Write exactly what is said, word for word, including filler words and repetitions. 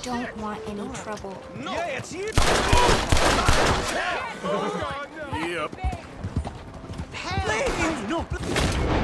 don't want any trouble. No. Yeah, it's you. Oh, God, no. Yep. Hey! No.